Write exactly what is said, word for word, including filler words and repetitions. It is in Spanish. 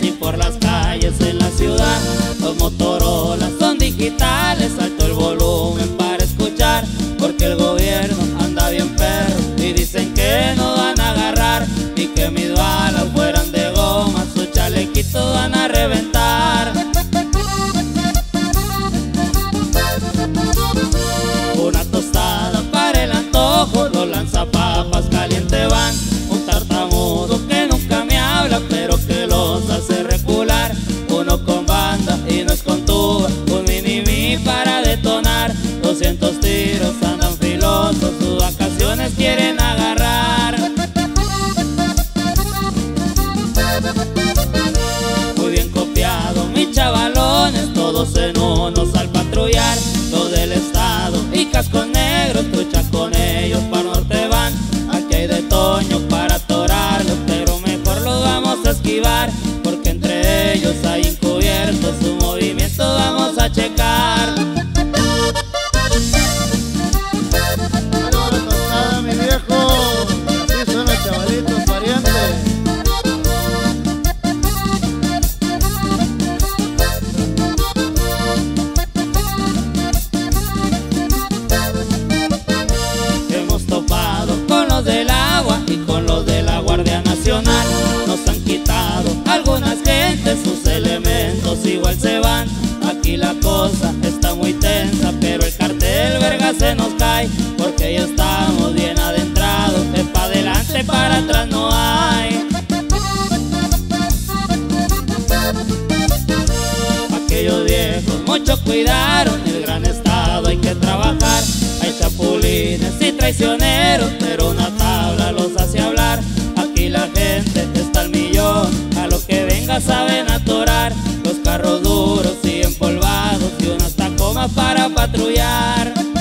y por las calles en la ciudad. Los Motorolas son digitales, alto el volumen para escuchar, porque el gobierno anda bien perro y dicen que no van a agarrar, y que mis balas fueran de goma, sus chalequitos van a reventar. Una tostada para el antojo, los lanzapapas caliente van, un tartamudo que nunca me habla pero que los hace recular, uno con banda y no es con tuba, un mini-mi para detonar, doscientos tiros andan filosos, sus vacaciones quieren agarrar. Muy bien copiado mis chavalones, todos en unos al patrullar, los del estado y cascos negros, trucha con ellos para norte van, aquí hay de Toño para atorarlos, pero mejor los vamos a esquivar, porque entre ellos hay encubiertos, su movimiento vamos a checar. Bueno, la tostada, mi viejo, así son los chavalitos parientes. Del agua y con los de la Guardia Nacional, nos han quitado algunas gentes, sus elementos igual se van. Aquí la cosa está muy tensa, pero el cartel verga se nos cae, porque ya estamos bien adentrados, de pa' adelante para atrás no hay. Aquellos viejos mucho cuidaron, el gran estado hay que trabajar, hay chapulines y traicioneros, pero una tabla los hace hablar. Aquí la gente está al millón, a lo que venga saben atorar, los carros duros y empolvados y unas tacomas para patrullar.